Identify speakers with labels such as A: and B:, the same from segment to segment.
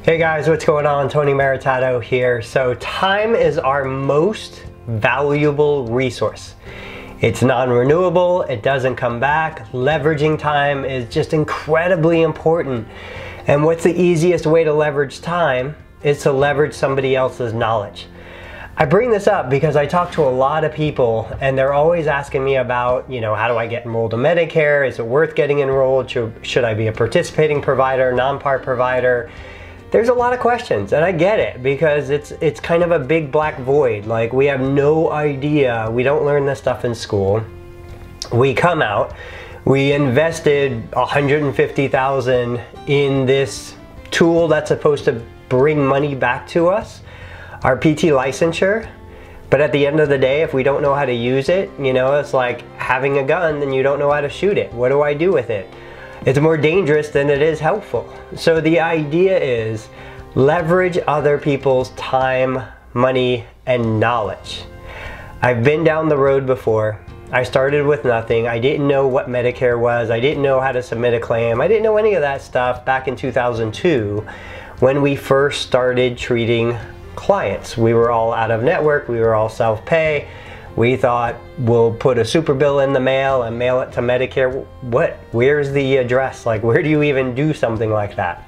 A: Hey guys, what's going on? Tony Maritato here. So time is our most valuable resource. It's non-renewable, it doesn't come back. Leveraging time is just incredibly important. And what's the easiest way to leverage time is to leverage somebody else's knowledge. I bring this up because I talk to a lot of people and they're always asking me about, how do I get enrolled in Medicare? Is it worth getting enrolled? Should I be a participating provider, non-part provider? There's a lot of questions, and I get it because it's kind of a big black void. Like, we have no idea. We don't learn this stuff in school. We come out, we invested $150,000 in this tool that's supposed to bring money back to us, our PT licensure. But at the end of the day, if we don't know how to use it, it's like having a gun and you don't know how to shoot it. What do I do with it? It's more dangerous than it is helpful. So the idea is leverage other people's time, money, and knowledge. I've been down the road before. I started with nothing. I didn't know what Medicare was. I didn't know how to submit a claim. I didn't know any of that stuff back in 2002 when we first started treating clients. We were all out of network. We were all self-pay. We thought, we'll put a super bill in the mail and mail it to Medicare. What? Where's the address? Like, where do you even do something like that?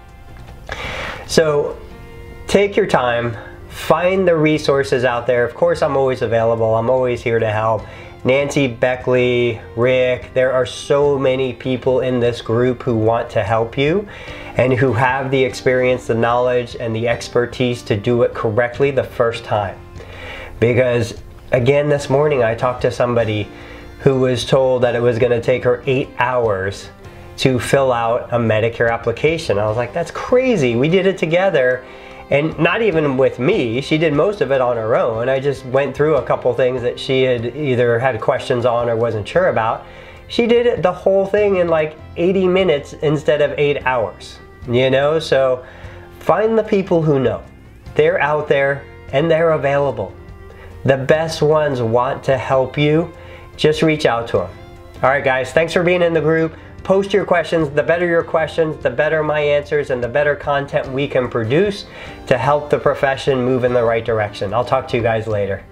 A: So take your time, find the resources out there. Of course, I'm always available. I'm always here to help. Nancy, Beckley, Rick, there are so many people in this group who want to help you and who have the experience, the knowledge, and the expertise to do it correctly the first time. Because again, this morning I talked to somebody who was told that it was going to take her 8 hours to fill out a Medicare application. I was like, that's crazy. We did it together, and not even with me. She did most of it on her own. I just went through a couple things that she had either had questions on or wasn't sure about. She did it, the whole thing, in like 80 minutes instead of 8 hours. So find the people who know. They're out there and they're available. The best ones want to help you. Just reach out to them. All right, guys, thanks for being in the group. Post your questions. The better your questions, the better my answers, and the better content we can produce to help the profession move in the right direction. I'll talk to you guys later.